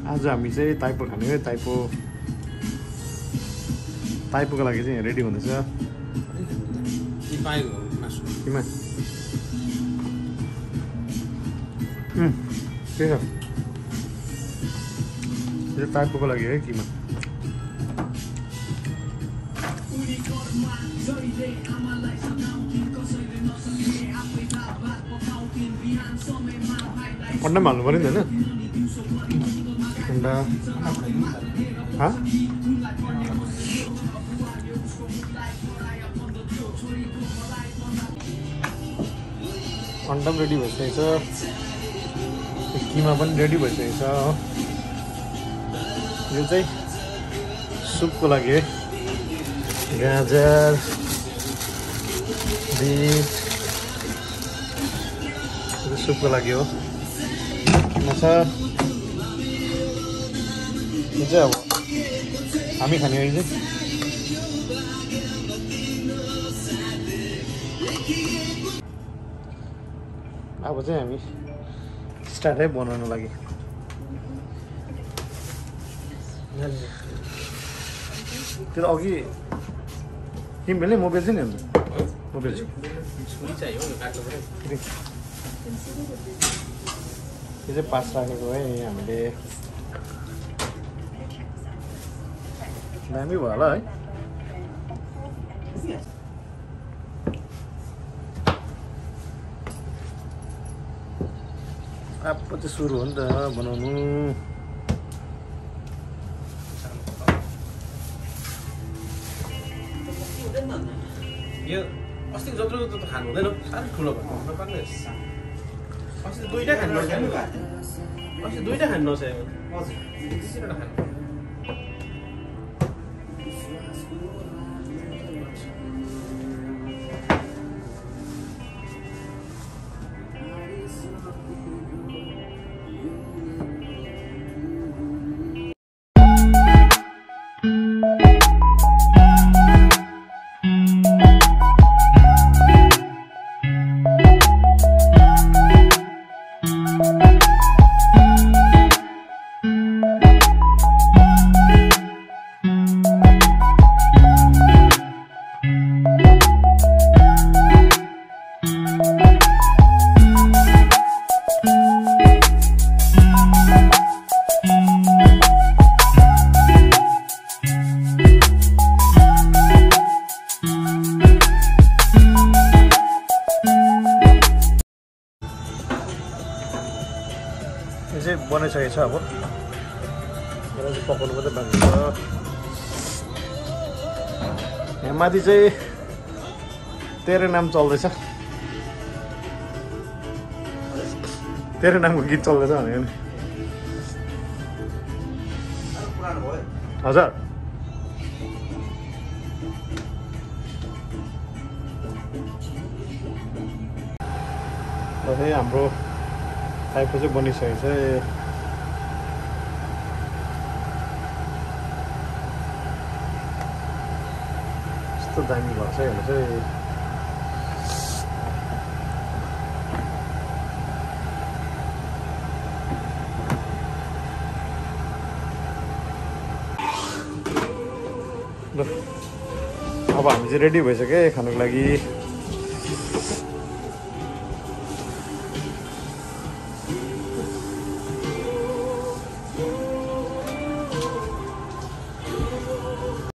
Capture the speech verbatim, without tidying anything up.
आज हामी चाहिँ ताइपो खाने हो। ताइपो ताइपोको लागि चाहिँ रेडी हुँदैछ। किमा के छ यो ताइपोको लागि है किमा। अन्डा पनि हाल्नु पऱ्यो नि त होइन? अन्डा अन्डा पनि रेडी भइसकेको छ, किमा पनि रेडी भइसकेको छ। यो चाहिँ सुपको लागि है। गाजर, बिट सुपको लागि हो। किमा छ यो चाहिँ अब हामी खाने हो। यो चाहिँ अब चाहिँ हामी स्टार्ट है बनाउनु लागि। त्यो अघि तिमी बेल्ने म बेल्छु नि अन्त म बेल्छु। यो चाहिँ पास राखेको है हामीले। दामी भयो होला है। अब चाहिँ सुरु हो नि त बनाउनु। यो अस्ति जत्रो जत्रो त खानु हुँदैन, साह्रै ठुलो भयो नपर्ने। अस्ति दुईवटा खानु नसकेको, अस्ति दुईवटा खानु नसकेको त्यसैबाट खानु। यो चाहिँ बनाइसकेको छ। अब यसलाई चाहिँ पकाउनु मात्रै बाँकी छ। यहाँ माथि चाहिँ तेरो नाम चल्दैछ, तेरो नामको गीत चल्दैछ भनेको नि। हजुर हाम्रो ताइपो चाहिँ बनिसकेको छ। यस्तो दामी भएको छ हेर्नु चाहिँ। ल अब हामी चाहिँ रेडी भइसक्यो खानुको लागि।